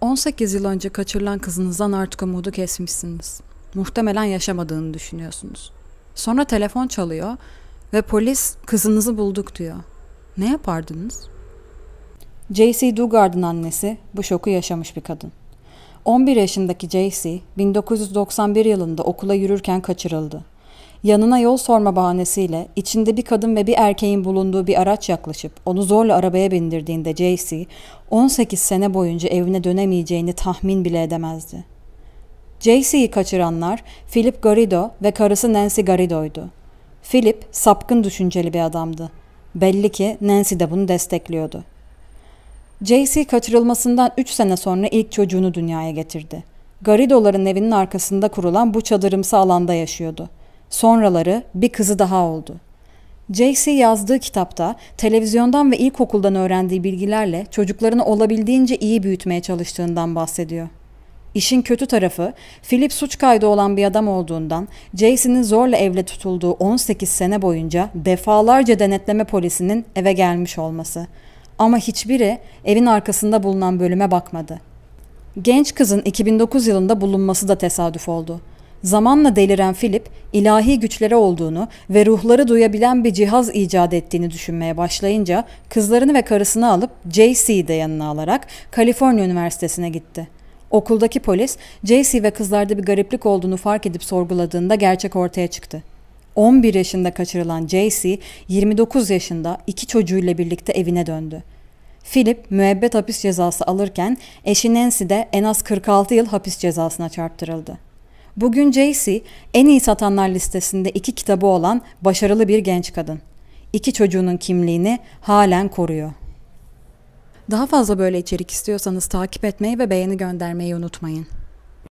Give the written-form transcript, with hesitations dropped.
18 yıl önce kaçırılan kızınızdan artık umudu kesmişsiniz. Muhtemelen yaşamadığını düşünüyorsunuz. Sonra telefon çalıyor ve polis kızınızı bulduk diyor. Ne yapardınız? J.C. Dugard'ın annesi bu şoku yaşamış bir kadın. 11 yaşındaki J.C. 1991 yılında okula yürürken kaçırıldı. Yanına yol sorma bahanesiyle içinde bir kadın ve bir erkeğin bulunduğu bir araç yaklaşıp onu zorla arabaya bindirdiğinde J.C. 18 sene boyunca evine dönemeyeceğini tahmin bile edemezdi. J.C.'yi kaçıranlar Philip Garrido ve karısı Nancy Garrido'ydu. Philip sapkın düşünceli bir adamdı. Belli ki Nancy de bunu destekliyordu. J.C. kaçırılmasından 3 sene sonra ilk çocuğunu dünyaya getirdi. Garrido'ların evinin arkasında kurulan bu çadırımsı alanda yaşıyordu. Sonraları bir kızı daha oldu. J.C. yazdığı kitapta televizyondan ve ilkokuldan öğrendiği bilgilerle çocuklarını olabildiğince iyi büyütmeye çalıştığından bahsediyor. İşin kötü tarafı, Philip suç kaydı olan bir adam olduğundan J.C.'nin zorla evle tutulduğu 18 sene boyunca defalarca denetleme polisinin eve gelmiş olması. Ama hiçbiri evin arkasında bulunan bölüme bakmadı. Genç kızın 2009 yılında bulunması da tesadüf oldu. Zamanla deliren Philip, ilahi güçleri olduğunu ve ruhları duyabilen bir cihaz icat ettiğini düşünmeye başlayınca kızlarını ve karısını alıp J.C.'yi de yanına alarak Kaliforniya Üniversitesi'ne gitti. Okuldaki polis, J.C. ve kızlarda bir gariplik olduğunu fark edip sorguladığında gerçek ortaya çıktı. 11 yaşında kaçırılan J.C. 29 yaşında 2 çocuğuyla birlikte evine döndü. Philip müebbet hapis cezası alırken eşi Nancy de en az 46 yıl hapis cezasına çarptırıldı. Bugün J.C. en iyi satanlar listesinde 2 kitabı olan başarılı bir genç kadın. 2 çocuğunun kimliğini halen koruyor. Daha fazla böyle içerik istiyorsanız takip etmeyi ve beğeni göndermeyi unutmayın.